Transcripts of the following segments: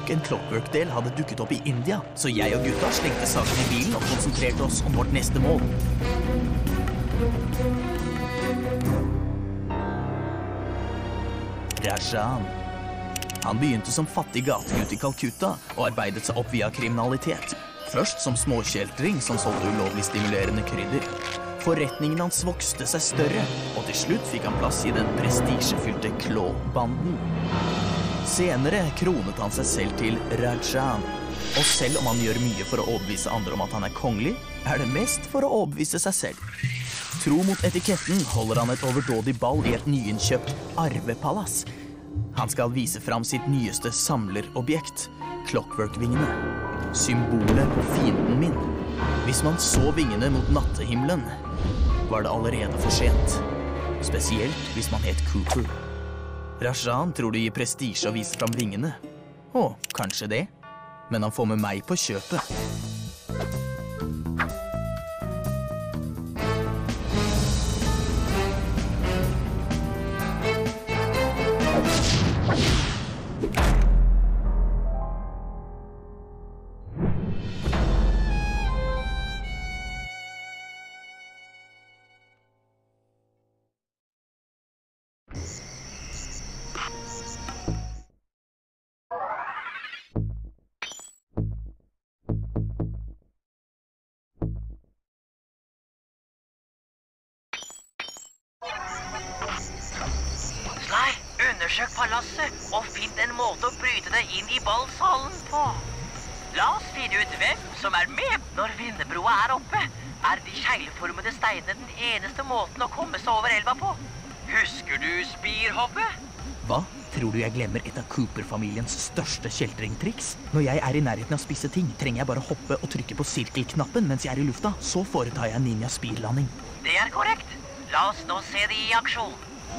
nok en Clockwork-del hadde dukket opp i India, så jeg og gutta slengte saken i bilen og konsentrerte oss om vårt neste mål. Rajan. Han begynte som fattig gategutt i Calcutta og arbeidet seg opp via kriminalitet. Først som småkjeltring som solgte ulovlig stimulerende krydder. Forretningen hans vokste seg større, og til slutt fikk han plass i den prestisjefylte Claw-banden. Senere kronet han seg selv til Rajan. Og selv om han gjør mye for å overbevise andre om at han er kongelig, er det mest for å overbevise seg selv. Tro mot etiketten holder han et overdådig ball i et nyinnkjøpt arvepalass. Han skal vise fram sitt nyeste samlerobjekt, Clockwork-vingene. Symbolet på fienden min. Hvis man så vingene mot nattehimmelen, var det allerede for sent. Spesielt hvis man het Cooper. Rajan tror det gir prestisje å vise fram vingene. Å, kanskje det. Men han får med meg på kjøpet. Undersøk palasset og finn en måte å bryte deg inn i ballsalen på. La oss finne ut hvem som er med. Når vindebroa er oppe, er de kjegleformede steinene den eneste måten å komme seg over elva på. Husker du spirhoppet? Hva? Tror du jeg glemmer et av Cooper-familiens største kjeltringtriks? Når jeg er i nærheten av spisse ting, trenger jeg bare hoppe og trykke på sirkelknappen mens jeg er i lufta. Så foretar jeg ninja-spirlanding. Det er korrekt. La oss nå se det i aksjon.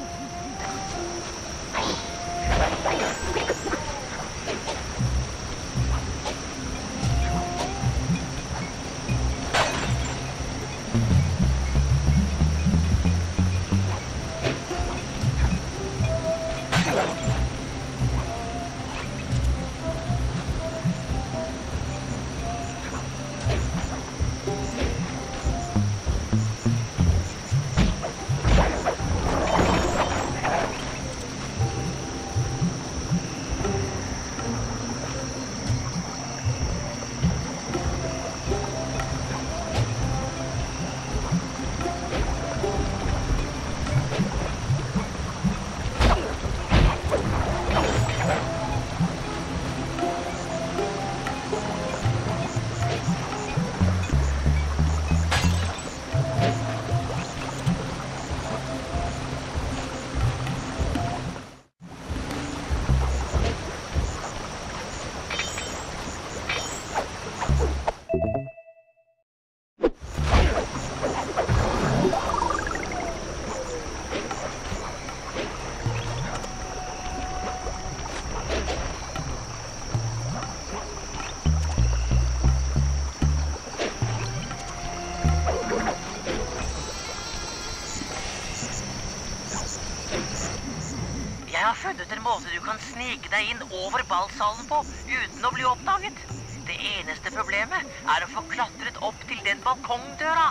Jeg har funnet en måte du kan snike deg inn over ballsalen på uten å bli oppdaget. Det eneste problemet er å få klatret opp til den balkongdøra.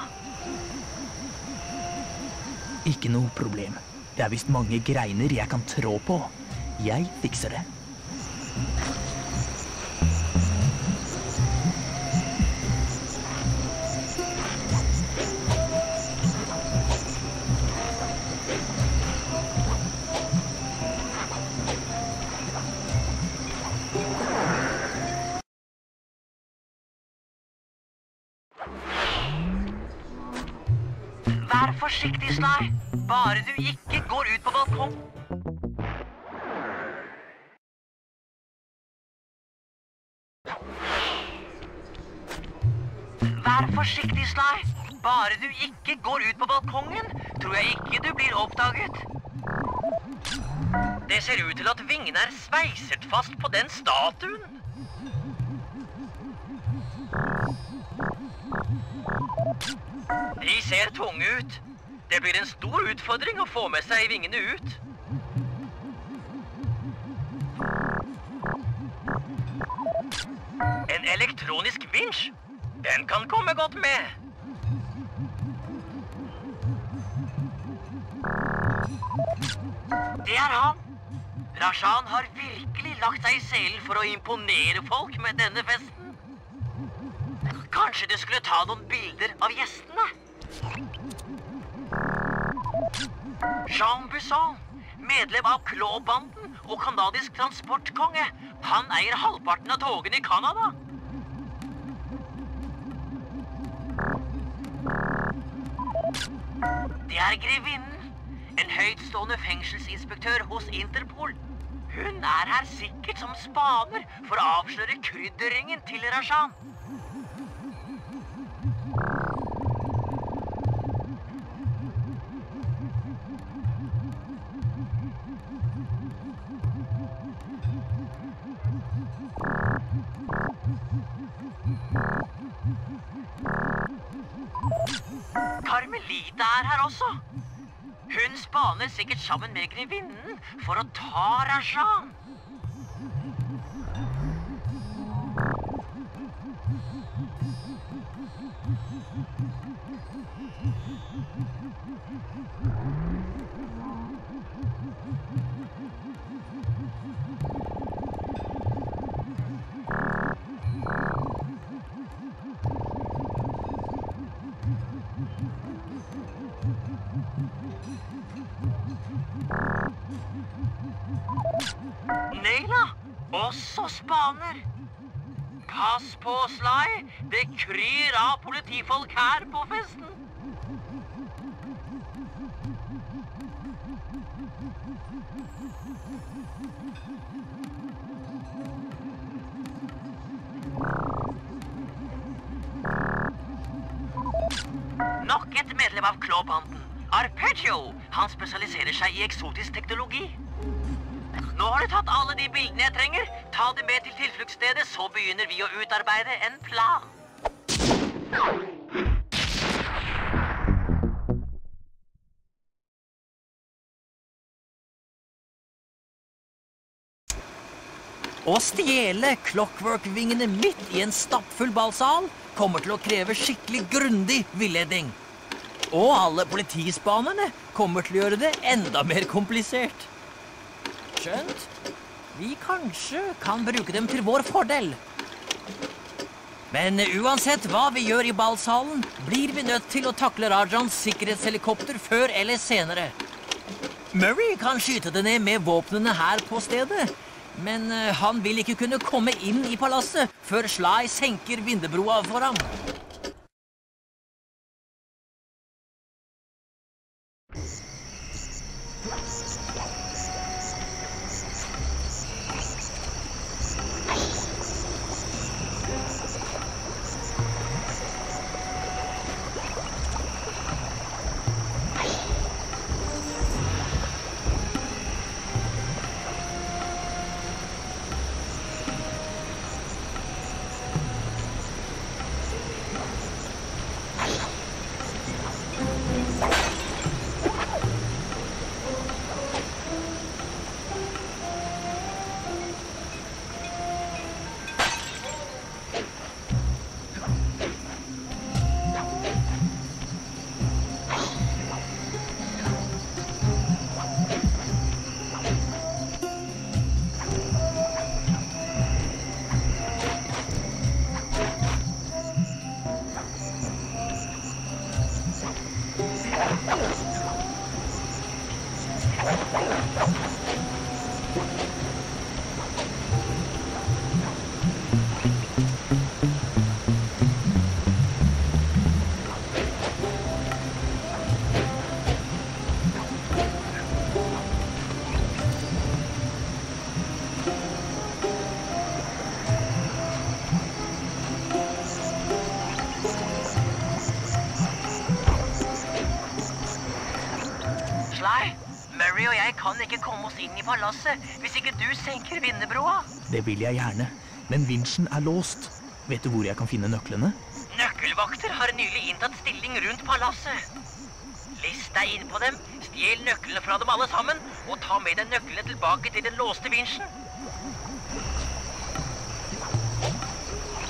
Ikke noe problem. Det er vist mange greiner jeg kan trå på. Jeg fikser det. Vær forsiktig, Sly. Bare du ikke går ut på balkong. Vær forsiktig, Sly. Bare du ikke går ut på balkongen, tror jeg ikke du blir oppdaget. Det ser ut til at vingene er sveiset fast på den statuen. De ser tunge ut. Det blir en stor utfordring å få med seg vingene ut. En elektronisk vinsj. Den kan komme godt med. Det han. Rajan har virkelig lagt seg I selen for å imponere folk med denne festen. Kanskje du skulle ta noen bilder av gjestene? Jean Busson, medlem av Claw-banden og kanadisk transportkonge. Han eier halvparten av togene I Kanada. Det grevinnen, en høytstående fengselsinspektør hos Interpol. Hun her sikkert som spaner for å avsløre krydderingen til Rajan. Carmelita her også. Hun spaner sikkert sammen med grevinnen for å ta Rajan. Neila, også spaner. Pass på, Sly. Det kryr av politifolk her på festen. Nok et medlem av Claw-banden. Arpeggio. Han spesialiserer seg I eksotisk teknologi. Nå har du tatt alle de bildene jeg trenger. Ta det med til tilfluktsstedet, så begynner vi å utarbeide en plan. Å stjele Clockwork-vingene midt I en stappfull ballsal kommer til å kreve skikkelig grundig villedning. Og alle politispanerne kommer til å gjøre det enda mer komplisert. Skjønt, vi kanskje kan bruke dem til vår fordel. Men uansett hva vi gjør I ballsalen, blir vi nødt til å takle Rajans sikkerhetshelikopter før eller senere. Murray kan skyte det ned med våpnene her på stedet, men han vil ikke kunne komme inn I palasset før Sly senker vindebroa for ham. Murray og jeg kan ikke komme oss inn I palasset hvis ikke du senker vindebroa. Det vil jeg gjerne, men vinsjen låst. Vet du hvor jeg kan finne nøklene? Nøkkelvakter har nylig inntatt stilling rundt palasset. List deg inn på dem, stjel nøklene fra dem alle sammen, og ta med deg nøklene tilbake til den låste vinsjen.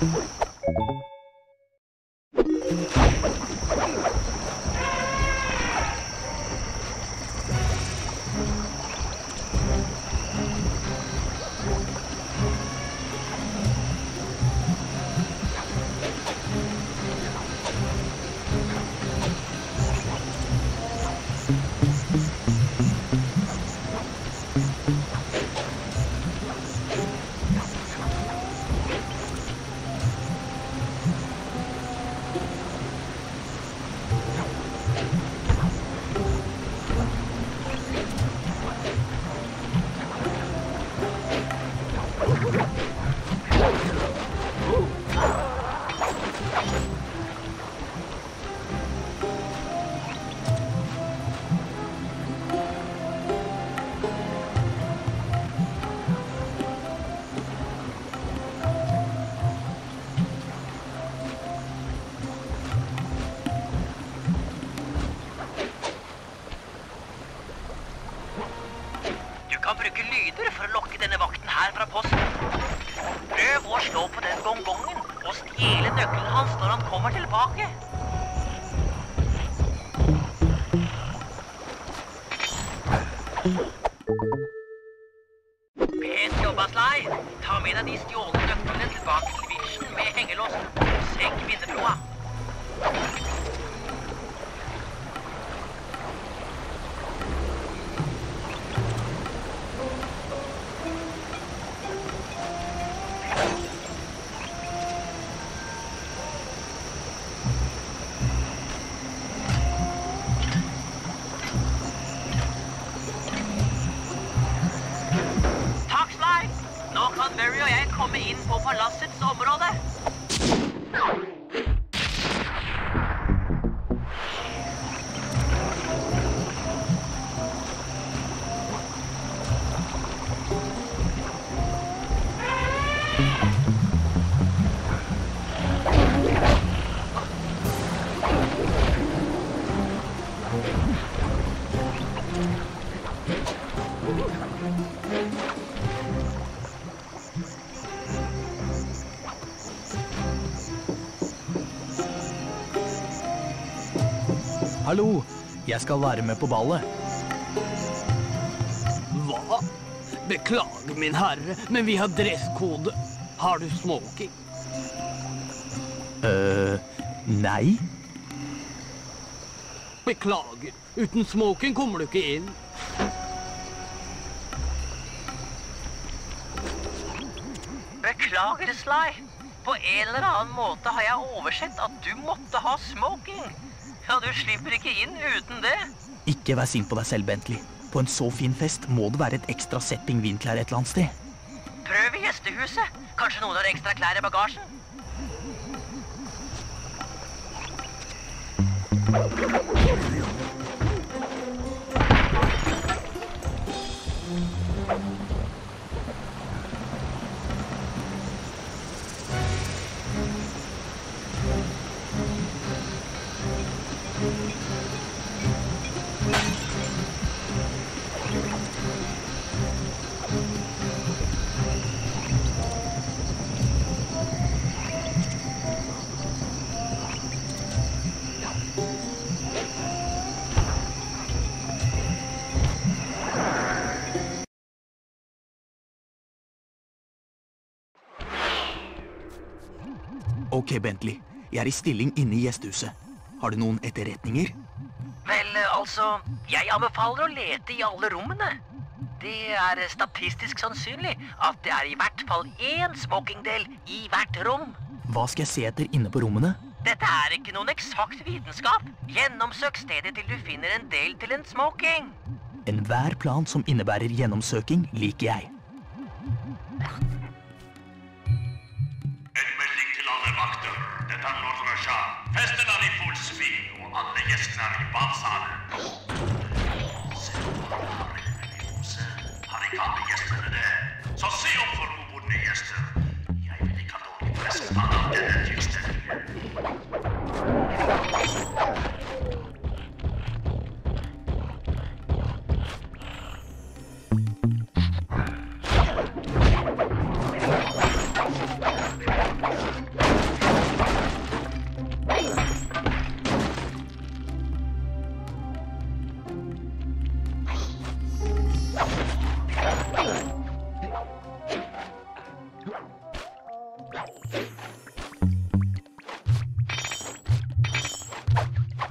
Bruke lyder for å lokke denne vakten her fra posten. Prøv å slå på den gongongen og stjele nøkkelen hans når han kommer tilbake. Pent jobba, Sly. Ta med deg de stjålne nøklene tilbake til Vision med hengelåsen. Senk vindebroa. Barry og jeg komme inn på palassets område. Hallo, jeg skal være med på ballet. Hva? Beklager, min herre, men vi har dresskode. Har du smoking? Nei. Beklager, uten smoking kommer du ikke inn. Beklager, Sly. På en eller annen måte har jeg oversett at du måtte ha smoking. Ja, du slipper ikke inn uten det. Ikke vær sint på deg selv, Bentley. På en så fin fest må det være et ekstra sett pingvinklær et eller annet sted. Prøv i gjestehuset. Kanskje noen har ekstra klær i bagasjen? Ok, Bentley. Jeg er i stilling inne i gjestehuset. Har du noen etterretninger? Vel, altså, jeg anbefaler å lete i alle rommene. Det er statistisk sannsynlig at det er i hvert fall én smokingdel i hvert rom. Hva skal jeg se etter inne på rommene? Dette er ikke noen eksakt vitenskap. Gjennomsøk stedet til du finner en del til en smoking. Enhver plan som innebærer gjennomsøking liker jeg. Alle vakter, dette er Lord Russia. Festen er i full sving, og alle gjestene er i ballsalen. Se på har ikke alle gjestene det. Så se opp for ubodne gjester. Jeg vil ikke ha dårlig pressepann av denne tilstelningen.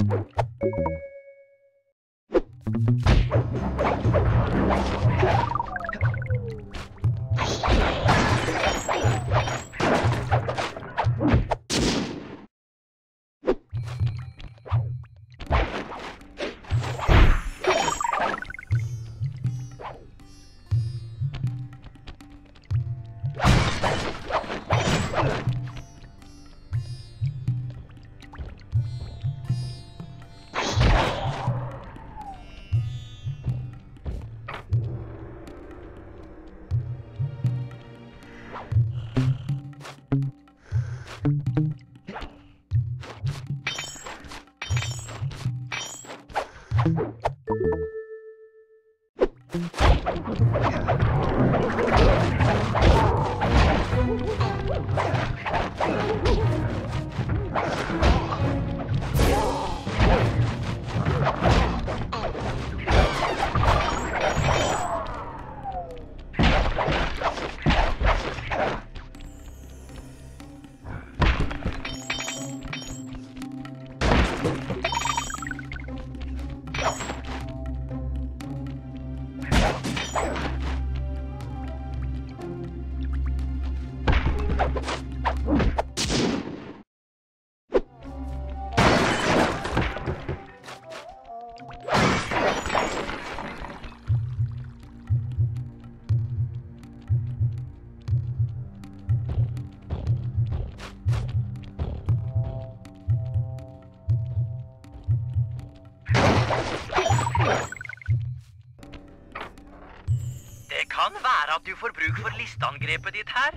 Det kan være at du får bruk for listeangrepet ditt her.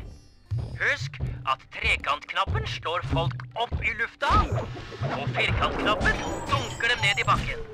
Husk at trekantknappen slår folk opp i lufta, og firkantknappen dunker dem ned i bakken.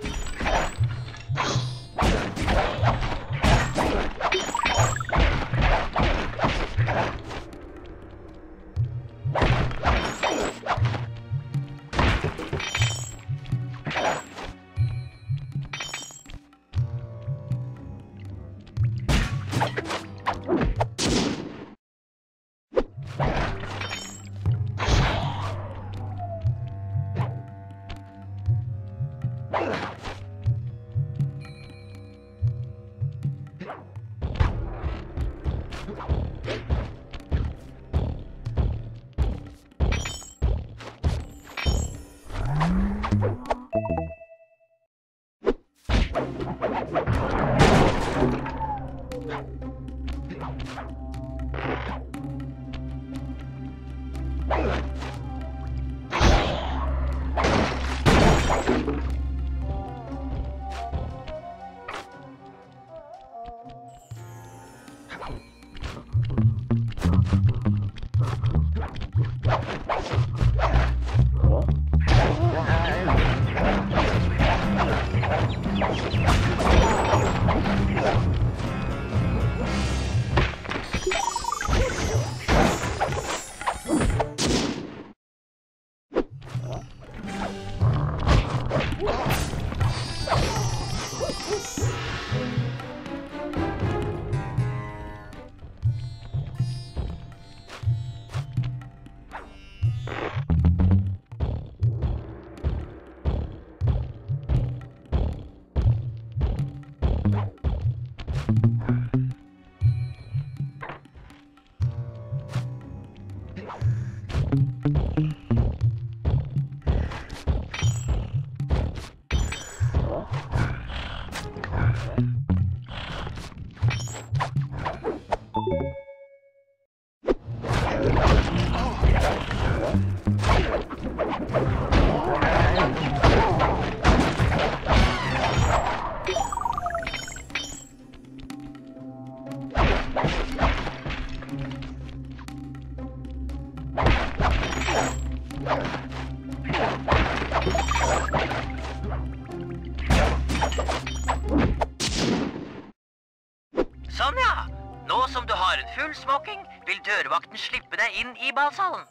Sånn, ja. Nå som du har en full smoking, vil dørvakten slippe deg inn i ballsalen.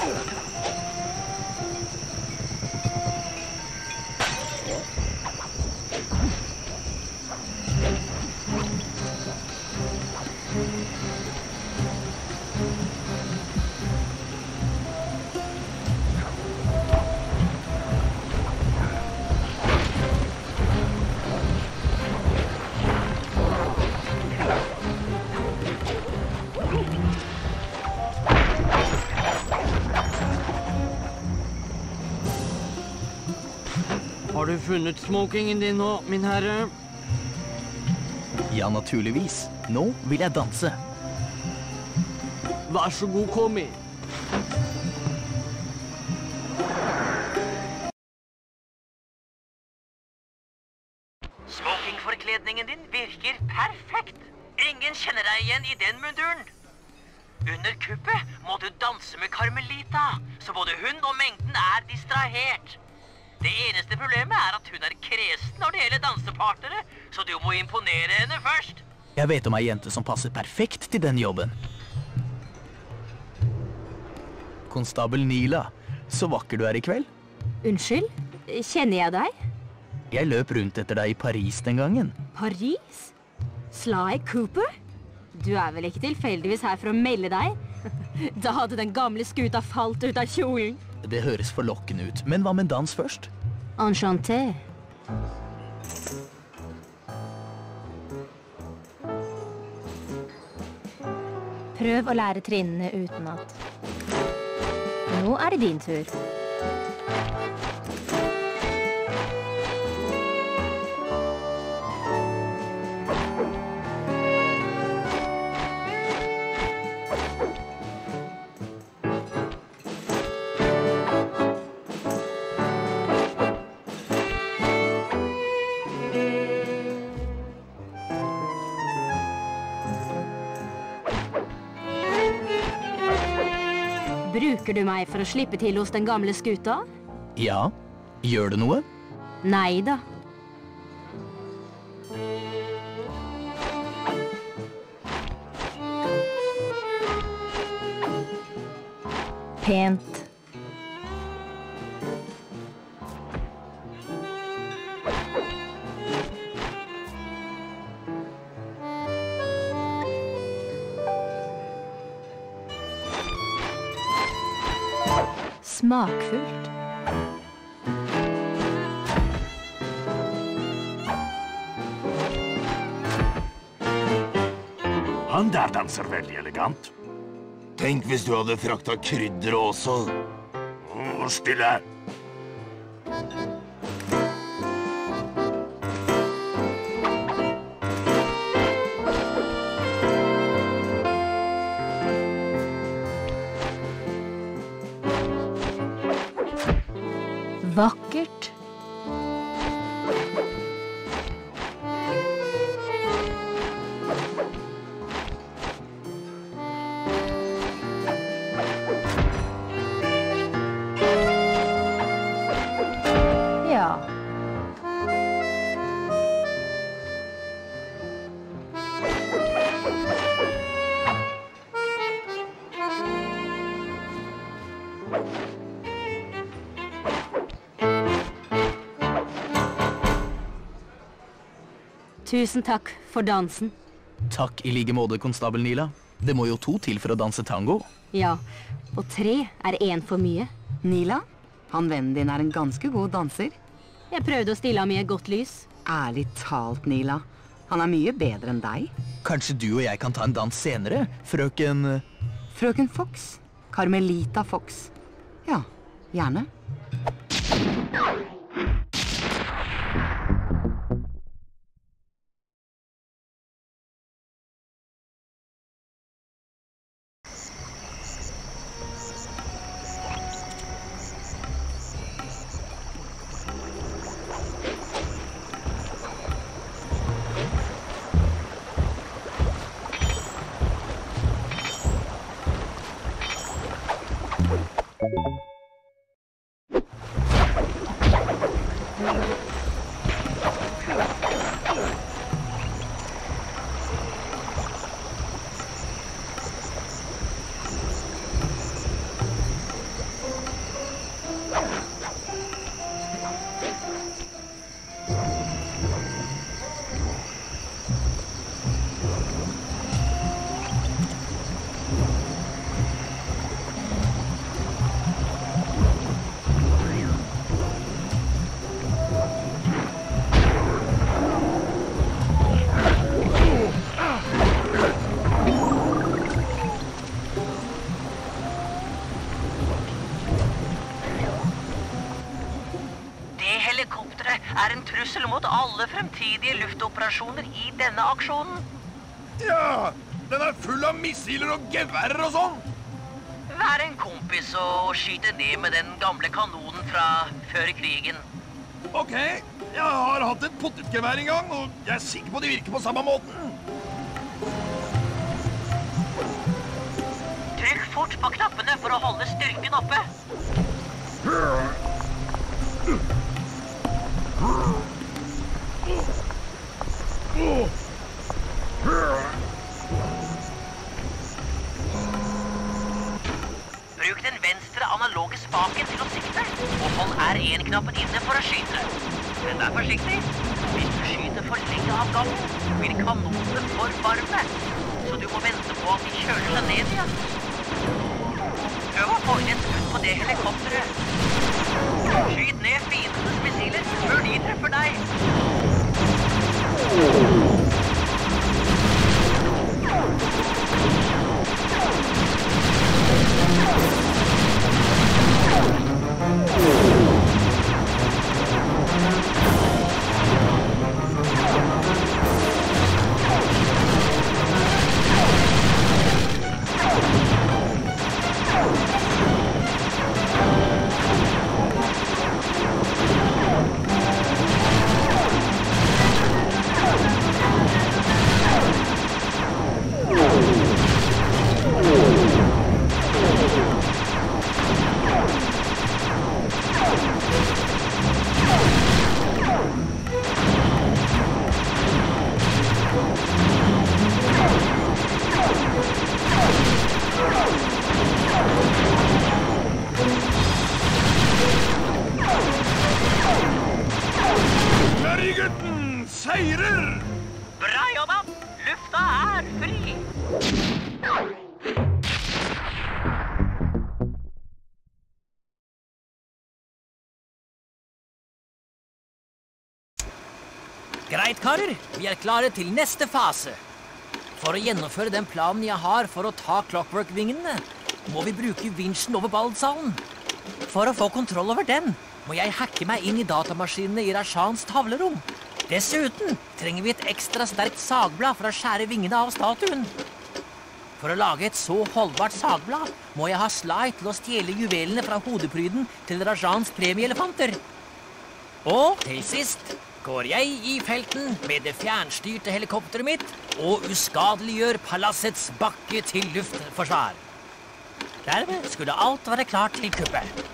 Har du funnet smokingen din nå, min herre? Ja, naturligvis. Nå vil jeg danse. Vær så god, kom inn. Smokingforkledningen din virker perfekt. Ingen kjenner deg igjen i den munduren. Under kuppet må du danse med Carmelita, så både hun og mengden er distrahert. Det eneste problemet er at hun er kresen når det gjelder dansepartnere, så du må imponere henne først. Jeg vet om ei jente som passer perfekt til den jobben. Konstabel Nila, så vakker du er i kveld. Unnskyld, kjenner jeg deg? Jeg løp rundt etter deg i Paris den gangen. Paris? Sly Cooper? Du er vel ikke tilfeldigvis her for å melde deg? Da hadde den gamle skuta falt ut av kjolen. Det høres forlokkende ut, men hva med dans først? Enchanté. Prøv å lære trinnene utenat. Nå er det din tur. Bruker du meg for å slippe til hos den gamle skuta? Ja. Gjør det noe? Nei da. Pent. Smakfullt. Han der danser veldig elegant. Tenk hvis du hadde frakta krydder også. Stille. Vakkert. Ja. Tusen takk for dansen. Takk i like måte, konstabel Nila. Det må jo 2 til for å danse tango. Ja, og 3 er 1 for mye. Nila, han vennen din er en ganske god danser. Jeg prøvde å stille ham i et godt lys. Ærlig talt, Nila. Han er mye bedre enn deg. Kanskje du og jeg kan ta en dans senere, frøken... Frøken Fox. Carmelita Fox. Ja, gjerne. er en trussel mot alle fremtidige luftoperasjoner i denne aksjonen. Ja, den er full av missiler og geværer og sånn. Vær en kompis og skyte ned med den gamle kanonen fra før krigen. Ok, jeg har hatt et potetgevær en gang, og jeg er sikker på at de virker på samme måten. Trykk fort på knappene for å holde styrken oppe. Bruk den venstre analoge spaken til å sikte, og hold R1-knappen inne for å skyte. Men vær forsiktig. Hvis du skyter for lenge av gangen, blir kanonene for varme, så du må vente på at de kjøler seg ned igjen. Prøv å få inn et skudd på det helikopteret. Skyt ned fiendens missiler før de treffer deg. Sverigutten seirer! Bra jobba! Lufta er fri! Greit, karer. Vi er klare til neste fase. For å gjennomføre den planen jeg har for å ta Clockwork-vingene, må vi bruke vinsjen over ballsalen. For å få kontroll over den, må jeg hacke meg inn i datamaskinene i Rashans tavlerom. Dessuten trenger vi et ekstra sterkt sagblad for å skjære vingene av statuen. For å lage et så holdbart sagblad, må jeg ha Sly til å stjele juvelene fra hodepryden til Rashans premieelefanter. Og til sist går jeg i felten med det fjernstyrte helikopteret mitt og uskadeliggjør palassets bakke til luftforsvar. Dermed skulle alt være klart til kuppet.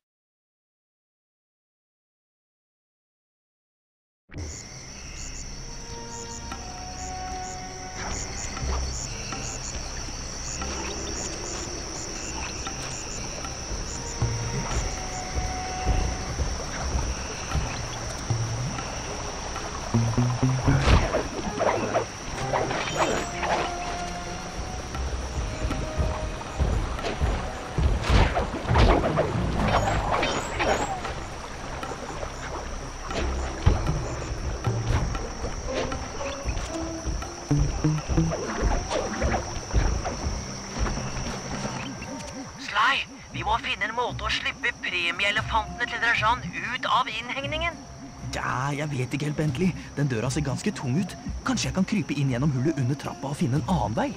Sly, vi må finne en måte å slippe premieelefantene til Rajan ut av innhegningen. Ja, jeg vet ikke helt, Bentley. Den døra ser ganske tung ut. Kanskje jeg kan krype inn gjennom hullet under trappa og finne en annen vei?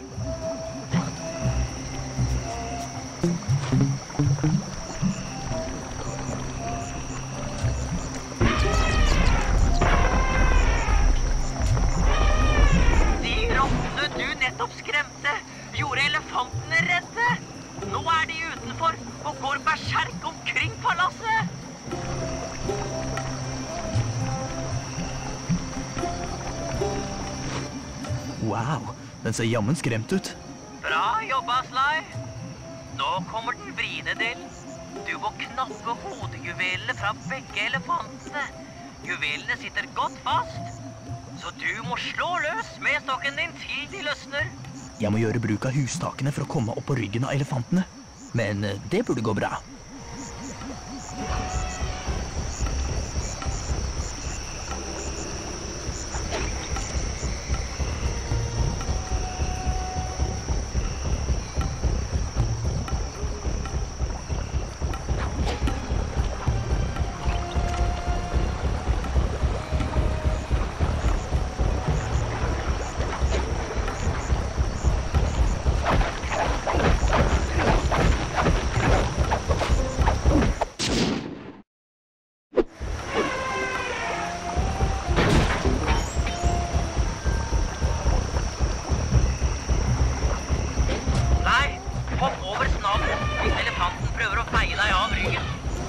De rottene du nettopp skremte, gjorde elefantene redde. Nå er de utenfor og går berserk omkring palasset. Wow, den ser jammen skremt ut. Bra jobba, Sly. Nå kommer den vriene del. Du må knappe hodejuvelene fra begge elefantene. Juvelene sitter godt fast, så du må slå løs med stokken din til de løsner. Jeg må gjøre bruk av hustakene for å komme opp på ryggen av elefantene. Men det burde gå bra. elefanten prøver å feie deg av ryggen.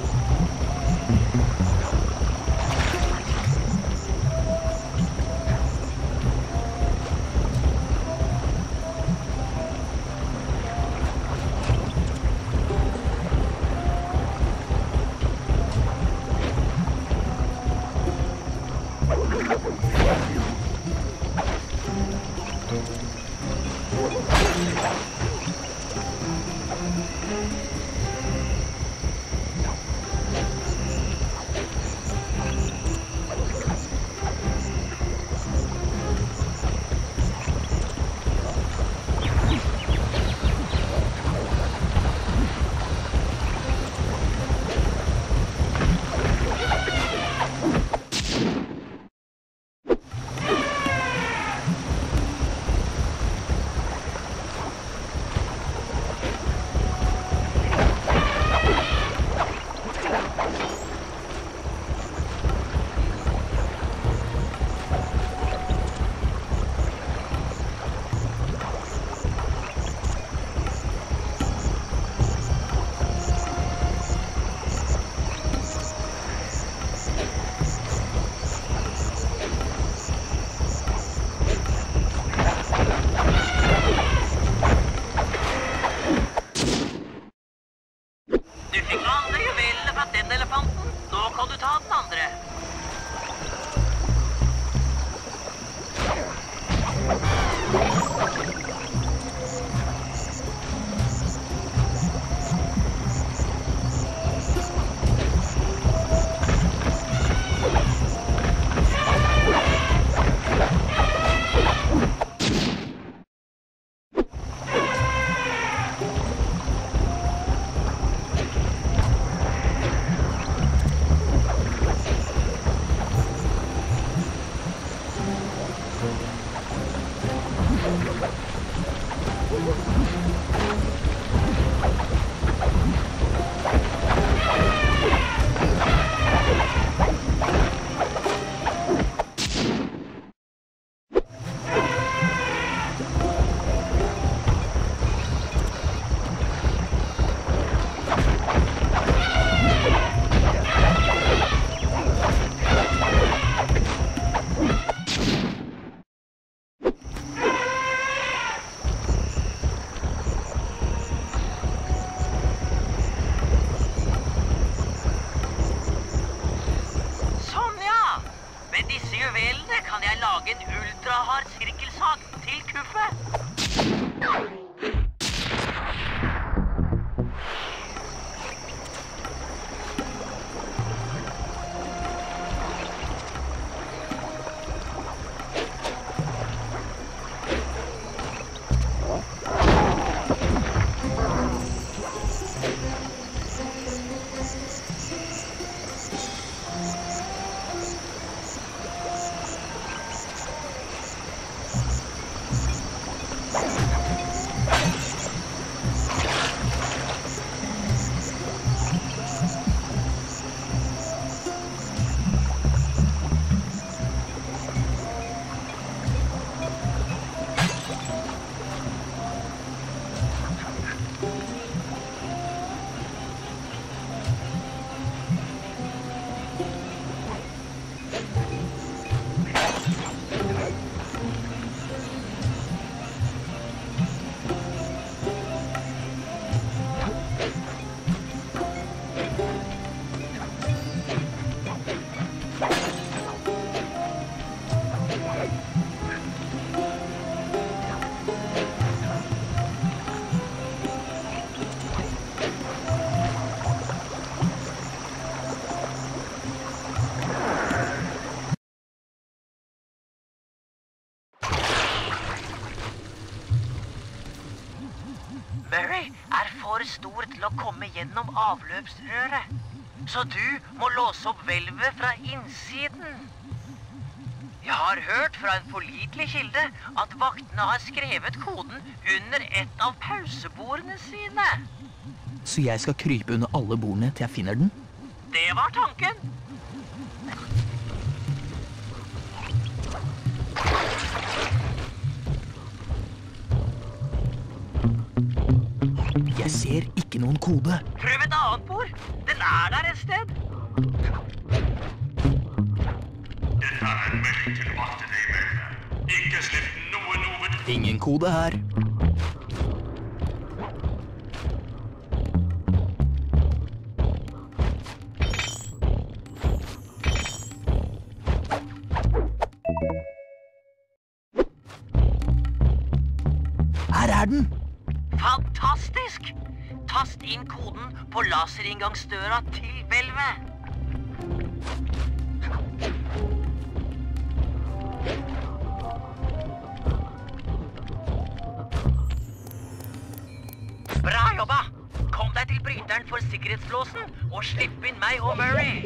Murray er for stor til å komme gjennom avløpsrøret. Så du må låse opp hvelvet fra innsiden. Jeg har hørt fra en pålitelig kilde at vaktene har skrevet koden under et av pausebordene sine. Så jeg skal krype under alle bordene til jeg finner den? Det var tanken. Jeg ser ikke ikke noen kode. Prøv et annet bord. Den der et sted. Dette en melding til vaktene i Melve. Ikke slipp noen over. Ingen kode her. Her er den! Fantastisk! Tast inn koden på laserinngangsdøra til hvelvet. Bra jobba! Kom deg til bryteren for sikkerhetslåsen og slipp inn meg og Murray.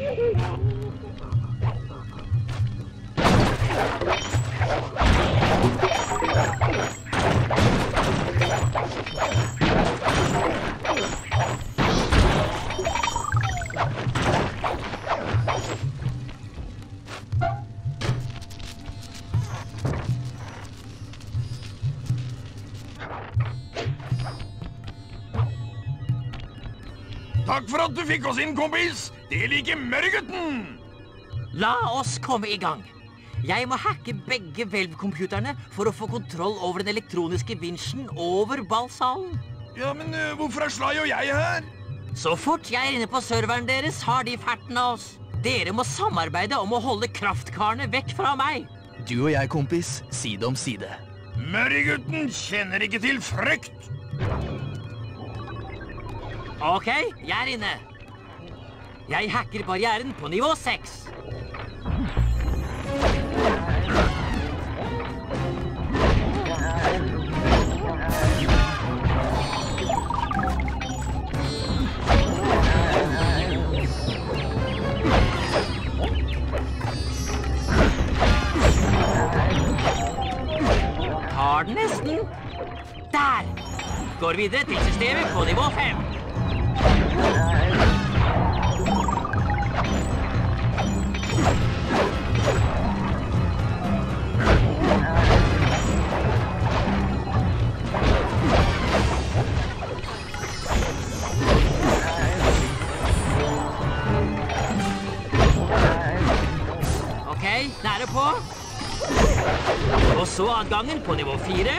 Takk for at du fikk oss inn, kompis. Det liker Mørregutten. La oss komme i gang. Jeg må hacke begge Velv-computerne for å få kontroll over den elektroniske vinsjen over ballsalen. Ja, men hvorfor er Sly og jeg her? Så fort jeg er inne på serveren deres, har de ferten av oss. Dere må samarbeide om å holde kraftkarene vekk fra meg. Du og jeg, kompis, side om side. Mørregutten kjenner ikke til frykt. Ok, jeg er inne. Jeg hacker barrieren på nivå 6. Har den nesten. Der. Går videre til systemet på nivå 5. Ok, nære på. Og så adgangen på nivå 4.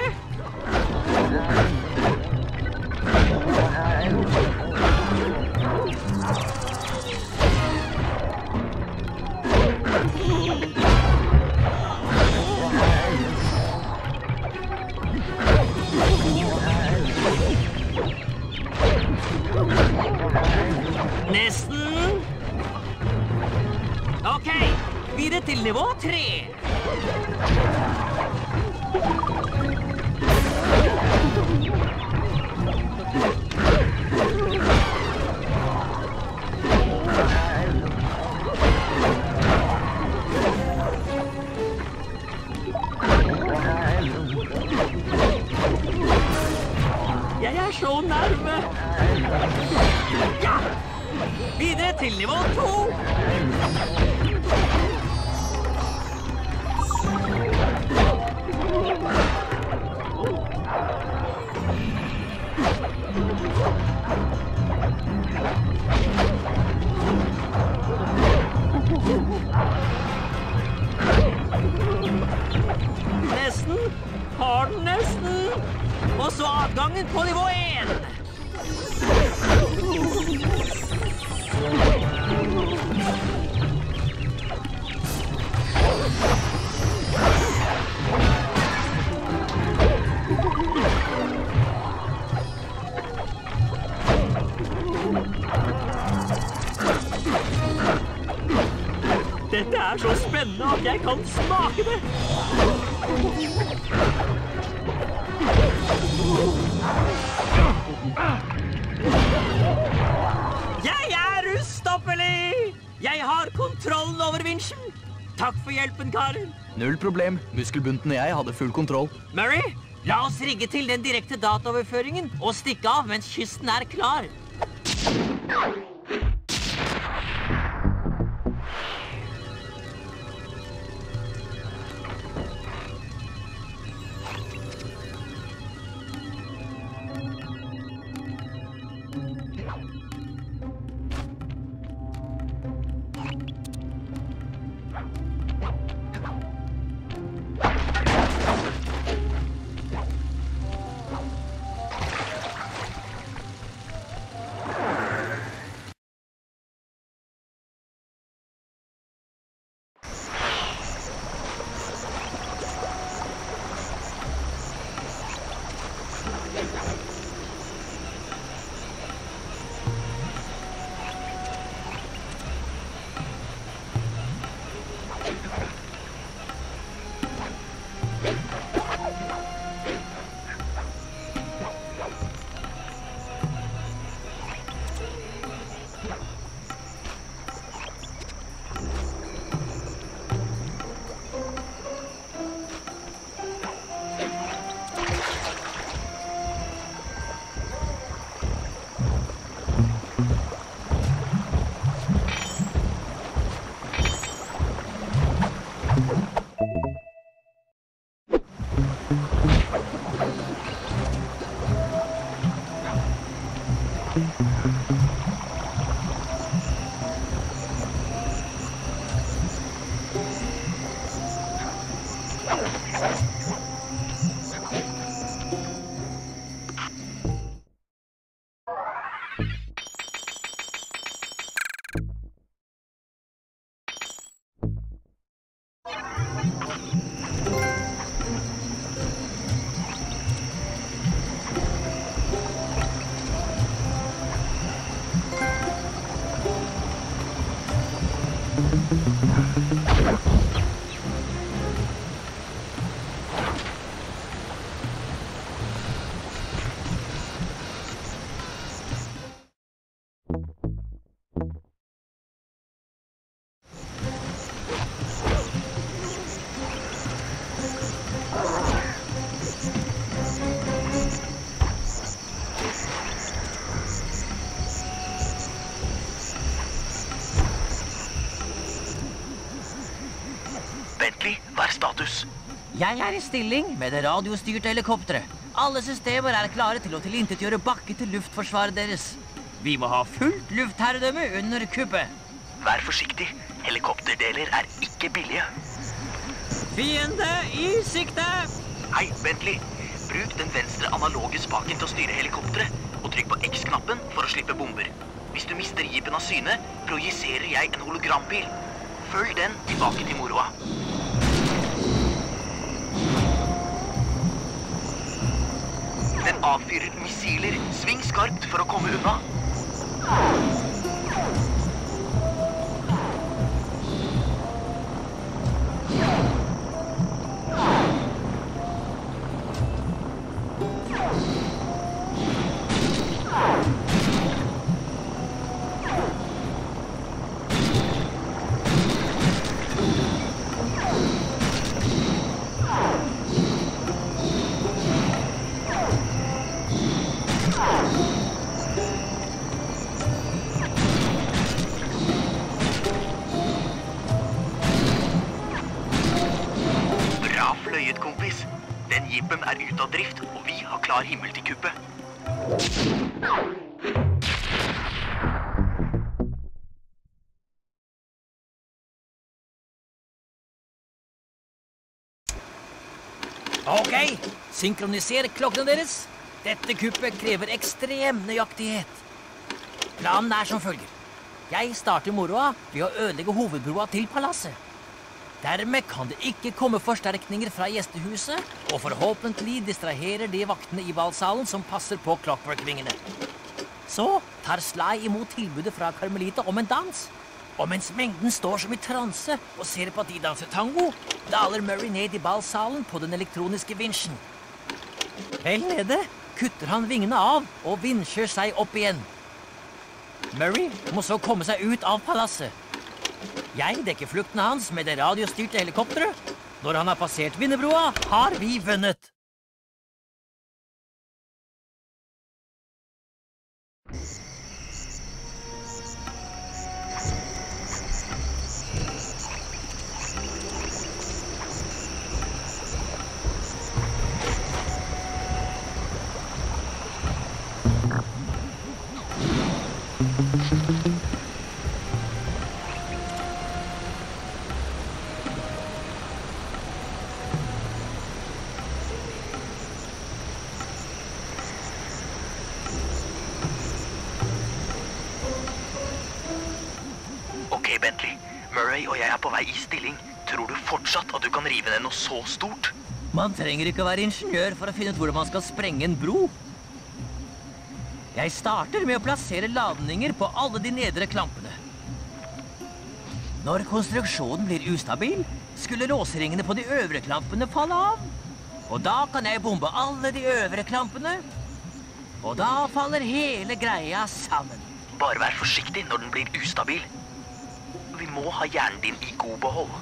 Nesten. Ok, videre til nivå 3. Jeg er så nærme. Ja! Videre til nivå 2. Nesten. Har den nesten. Og så adgangen på nivå 1. Dette er så spennende at jeg kan smake det. Jeg er ustoppelig! Jeg har kontrollen over vinsjen. Takk for hjelpen, Karen. Null problem. Muskelbunten og jeg hadde full kontroll. Murray, la oss rigge til den direkte dataoverføringen og stikke av mens kysten er klar. Bentley, hva er status? Jeg er i stilling med det radiostyrte helikopteret. Alle systemer er klare til å tilintetgjøre bakke til luftforsvaret deres. Vi må ha fullt luftherredømme under kuppet. Vær forsiktig. Helikopterdeler er ikke billige. Fiende i sikte! Hei, Bentley. Bruk den venstre analoge spaken til å styre helikopteret, og trykk på X-knappen for å slippe bomber. Hvis du mister jeepen av syne, projiserer jeg en hologrambil. Følg den tilbake til moroa. Den avfyrer missiler. Sving skarpt for å komme unna. Kompis. Den jeepen er ute av drift, og vi har klar himmel til kuppet. Ok, synkroniser klokkene deres. Dette kuppet krever ekstrem nøyaktighet. Planen er som følger. Jeg starter moroa ved å ødelegge hovedbroa til palasset. Dermed kan det ikke komme forsterkninger fra gjestehuset, og forhåpentlig distraherer de vaktene i ballsalen som passer på Clockwork-vingene. Så tar Sly imot tilbudet fra Carmelita om en dans. Og mens mengden står som i transe og ser på at de danser tango, daler Murray ned i ballsalen på den elektroniske vinsjen. Vel nede kutter han vingene av og vinsjer seg opp igjen. Murray må så komme seg ut av palasset. Jeg dekker flukten hans med det radiostyrte helikopteret. Når han har passert vinnerbroa, har vi vunnet. Bentley. Murray og jeg er på vei i stilling. Tror du fortsatt at du kan rive ned noe så stort? Man trenger ikke å være ingeniør for å finne ut hvordan man skal sprenge en bro. Jeg starter med å plassere ladninger på alle de nedre klampene. Når konstruksjonen blir ustabil, skulle låseringene på de øvre klampene falle av. Og da kan jeg bombe alle de øvre klampene. Og da faller hele greia sammen. Bare vær forsiktig når den blir ustabil. Vi må ha hjernen din i god behold.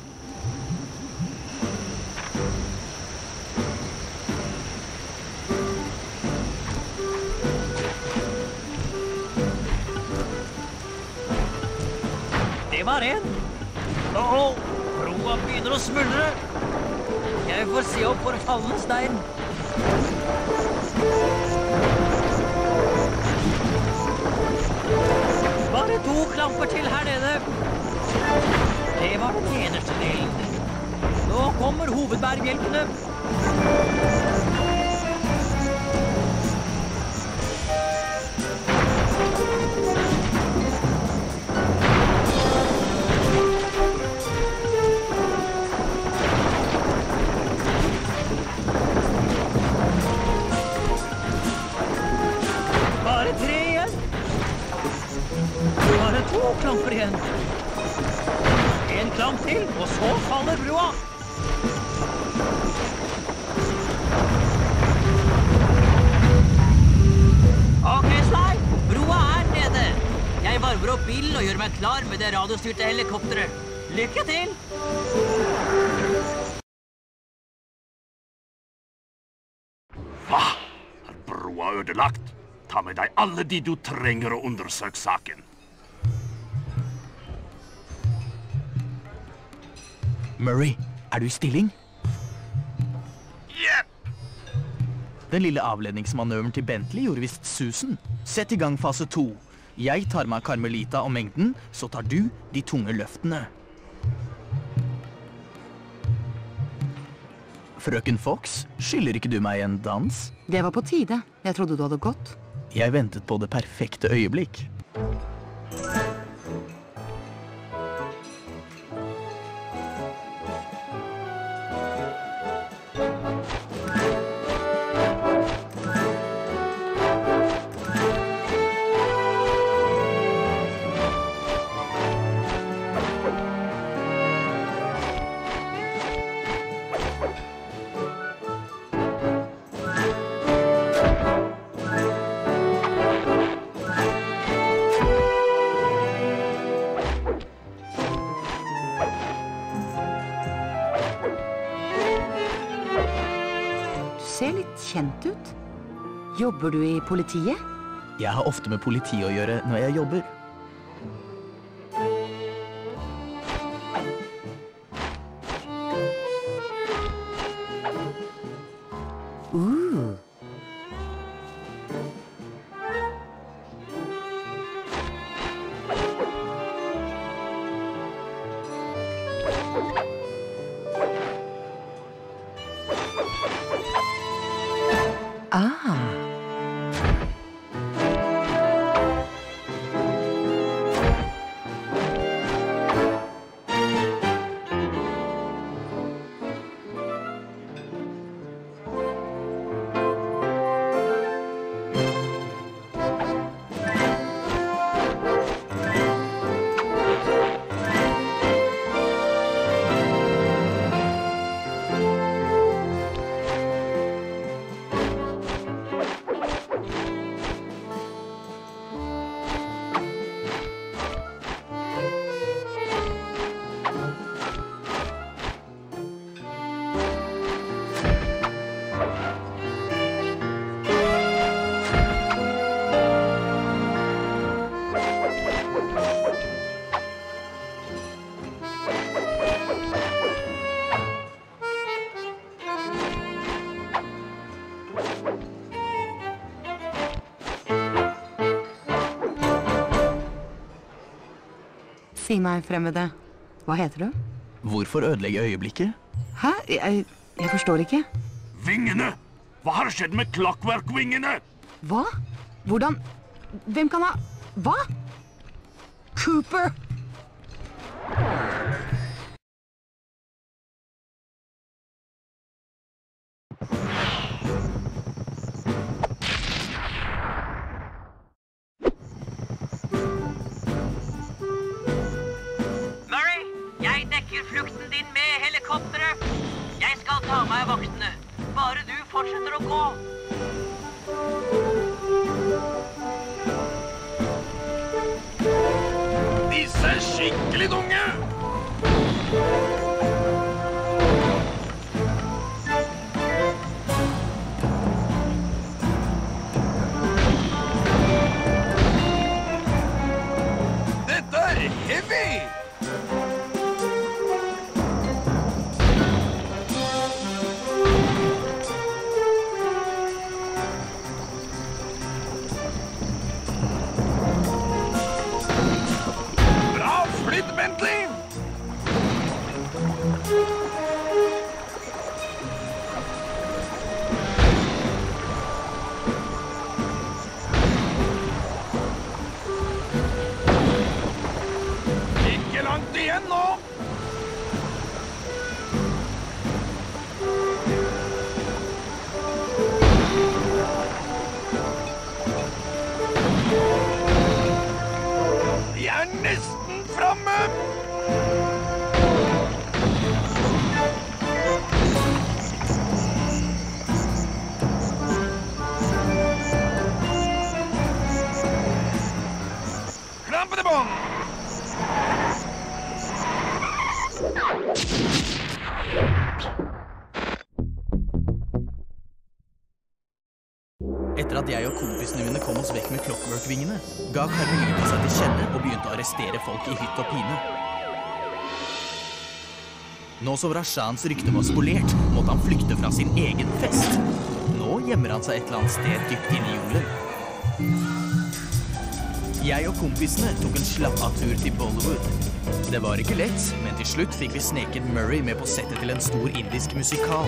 var ren. Broa begynner å smuldre. Jeg får se opp for fallende stein. Bare 2 klamper til her nede. Det var den eneste delen. Nå kommer hovedbærhjelpene. Bare 3 igjen. Bare 2 klamper igjen. En klamp til, og så faller broa. Ok, Sly. Broa er nede. Jeg varmer opp bilen og gjør meg klar med det radiostyrte helikopteret. Lykke til! Hva? Er broa ødelagt? Ta med deg alle de du trenger å undersøke saken. Murray, er du i stilling? Jepp! Den lille avledningsmanøveren til Bentley gjorde visst susen. Sett i gang fase 2. Jeg tar meg Carmelita og mengden, så tar du de tunge løftene. Frøken Fox, skylder ikke du meg en dans? Det var på tide. Jeg trodde du hadde gått. Jeg ventet på det perfekte øyeblikk. Ser litt kjent ut. Jobber du i politiet? Jeg har ofte med politi å gjøre når jeg jobber. Si meg, fremmede. Hva heter du? Hvorfor ødelegge øyeblikket? Hæ? Jeg forstår ikke. Vingene! Hva har skjedd med Clockwork-vingene? Hva? Hvordan? Hvem kan ha... Hva? Cooper! Murray, jeg dekker flukten din med helikopteret. Jeg skal ta meg av vaktene. Bare du fortsetter å gå. Disse er skikkelig tunge! Dette er heavy! igjen nå! Vi er nesten framme! Klampene bånd! Etter at jeg og kompisene mine kom oss vekk med Clockwork-vingene, ga Carmelita seg til kjenne og begynte å arrestere folk i hytt og pine. Nå som Rashans rykte var spolert, måtte han flykte fra sin egen fest. Nå gjemmer han seg et eller annet sted dypt inn i jungelen. Jeg og kompisene tok en slapp-av-tur til Bollywood. Det var ikke lett, men til slutt fikk vi sneket Murray med på settet til en stor indisk musikal.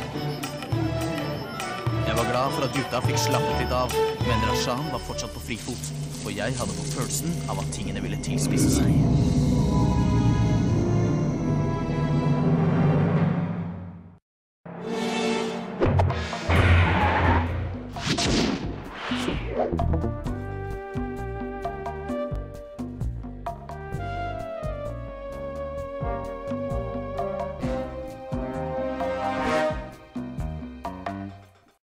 Jeg var glad for at gutta fikk slappet litt av, men Rashan var fortsatt på frifot, og jeg hadde fått følelsen av at tingene ville tilspisse seg.